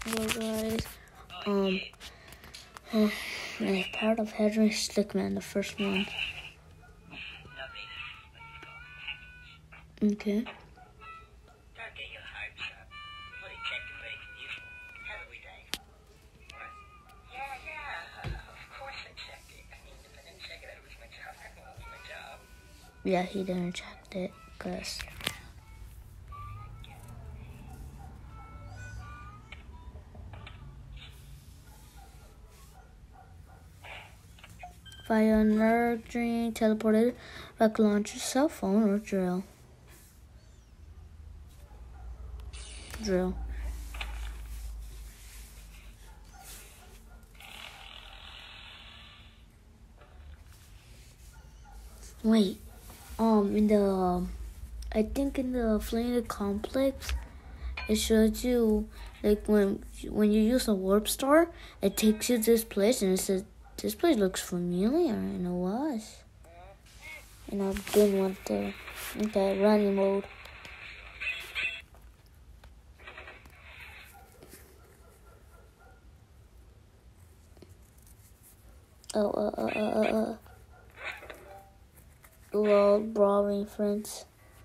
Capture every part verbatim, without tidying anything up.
Well, guys, um, as part of Henry Stickmin, the first one. Okay. Yeah, he didn't check it, cause via nerve dream, teleported, rocket launcher, cell phone, or drill. Drill. Wait, um, in the, um, I think in the Flamed Complex, it shows you, like, when when you use a warp star, it takes you to this place, and it says, this place looks familiar, and it was. And I didn't want to, okay, running mode. Oh, uh, uh, uh, uh, uh. Lol, brawling friends.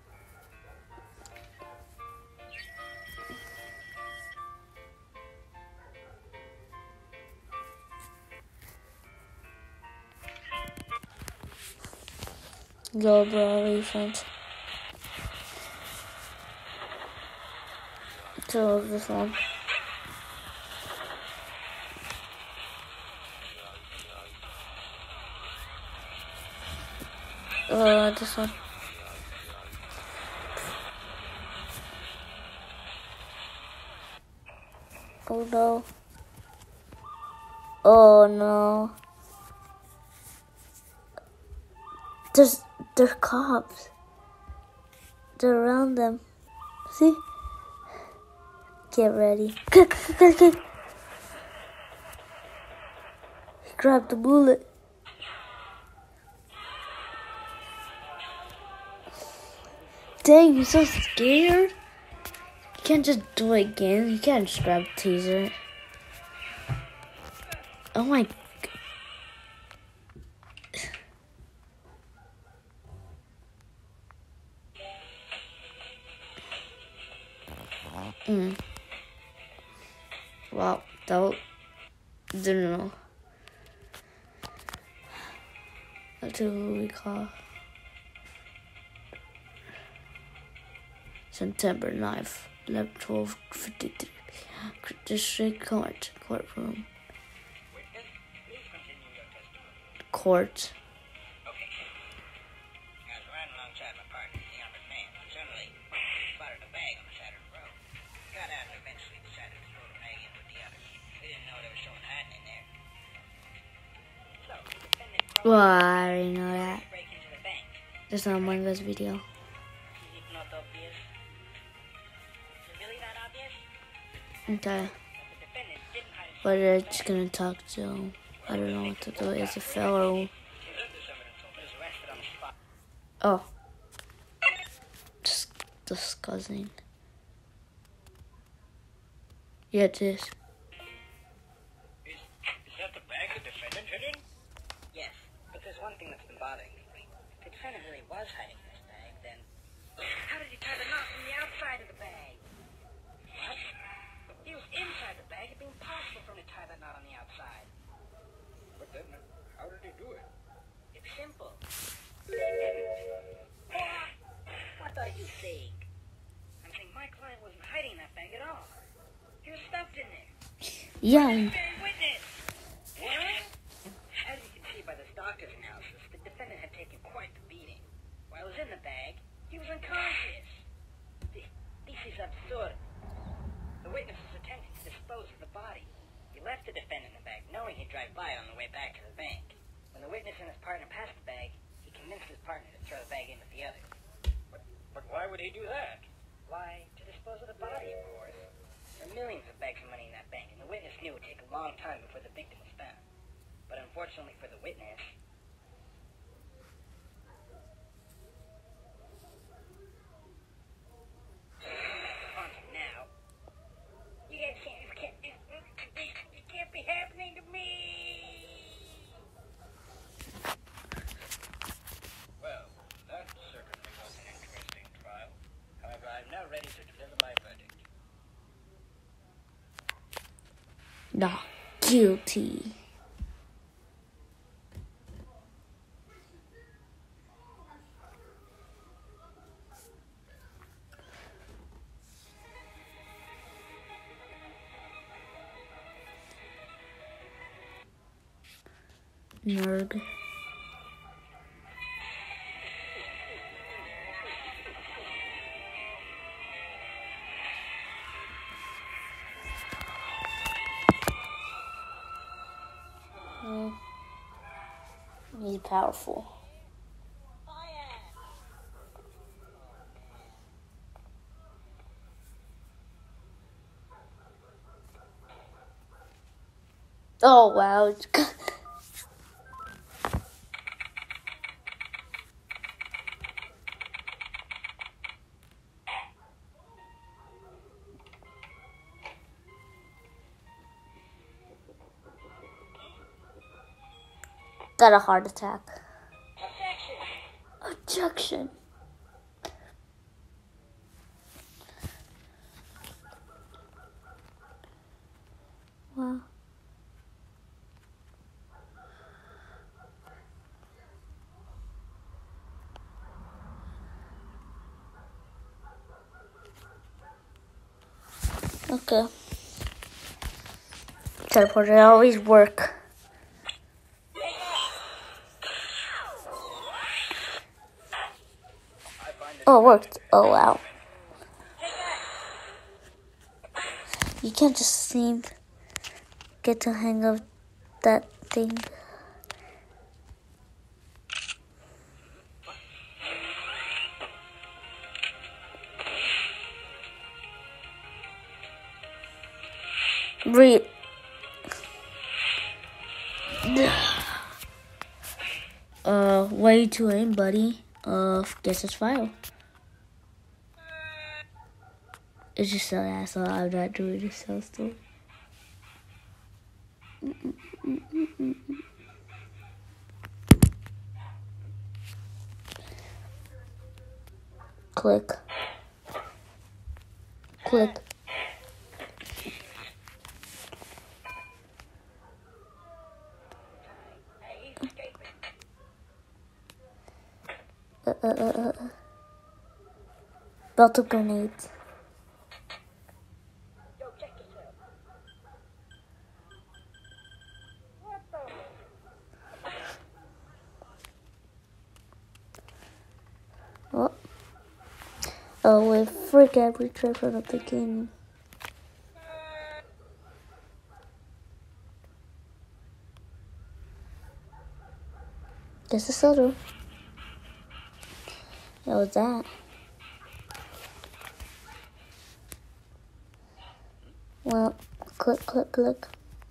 Lol, brawling friends. So this one. Uh, this one. Oh no. Oh no. There's, there's cops. They're around them. See? Get ready. Grab the bullet. Dang, you're so scared. You can't just do it again. You can't just grab the taser. Oh my. Mm. Wow, that was, didn't know. That's what we call September ninth, eleven twelve fifty-three. District Court, courtroom. Court. Well, I already know that. That's not Among Us video. Okay. But it's gonna talk to. I don't know what to do. It's a fellow. Oh. Just disgusting. Yeah, it is. One thing that's been bothering me. If the defendant really was hiding in this bag, then how did he tie the knot from the outside of the bag? What? He was inside the bag. It'd be impossible for him to tie that knot on the outside. But then, how did he do it? It's simple. He didn't. What? What are you saying? I'm saying my client wasn't hiding in that bag at all. He was stuffed in there. Yeah. Witness. What? As you can see by this doctor's analysis, the defendant had taken quite the beating. While he was in the bag, he was unconscious. This, this is absurd. The witness was attempting to dispose of the body. He left the defendant in the bag, knowing he'd drive by on the way back to the bank. When the witness and his partner passed the bag, he convinced his partner to throw the bag in with the others. But, but why would he do that? Why, to dispose of the body, of course. There are millions of bags of money in that bank, and the witness knew it would take a long time before the victim was found. But unfortunately for the witness, now, you guys can't, you can't, you Not guilty. Nerd. Mm. He's powerful. Oh wow. Got a heart attack. Objection. Wow. Okay. Teleporter always work. Oh, it worked. Oh, wow. You can't just seem get the hang of that thing. Read. Uh, way to aim, buddy. Uh, guess it's file. It's just so asshole. I'm not doing this so still. Click. Click. Uh, uh, uh, uh. Belt of grenades. Yo, check yourself. What the? Oh, oh wait, forget we tried from the beginning. This is Soto. What was that? Well, click, click, click.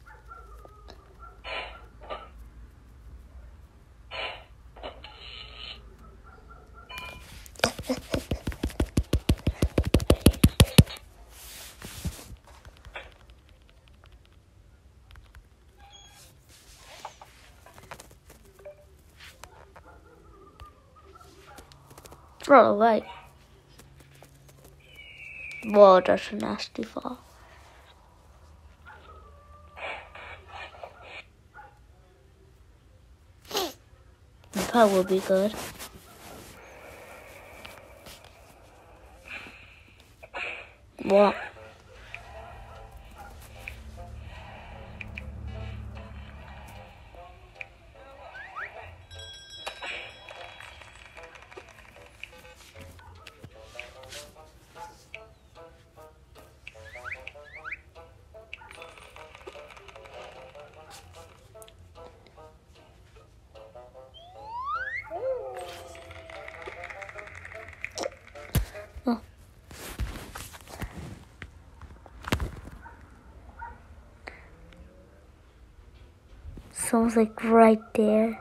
Throw it away. Whoa, that's a nasty fall. That probably would be good. What? Oh. Someone's like right there.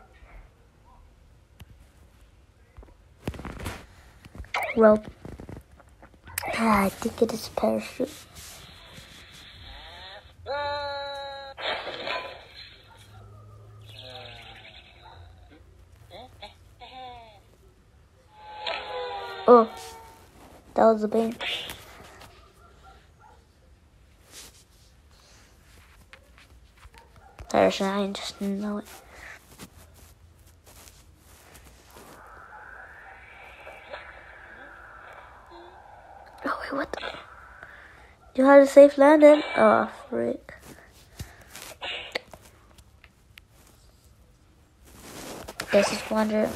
Rope. Ah, I think it is parachute. Oh, that was a bang. Harrison, I just didn't know it. Oh wait, what the? You had a safe landing? Oh, frick. This is wonder.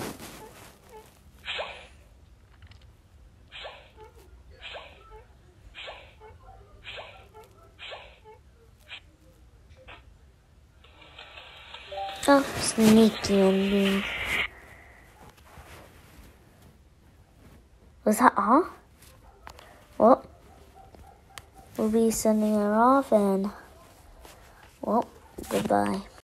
Oh, sneaky ending. Was that all? Well, we'll be sending her off and, well, goodbye.